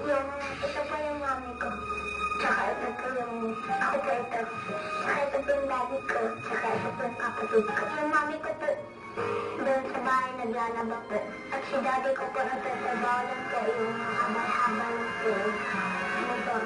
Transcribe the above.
Yung, ito po yung mami ko. Tsaka ito po yung, ako po ito. Tsaka ito po yung daddy ko. Tsaka ito po yung kapatid ko. Yung mami ko po, doon sa bahay naglalaba po. At si daddy ko po nagtatrabaho lang po yung habal-habal po. Motor.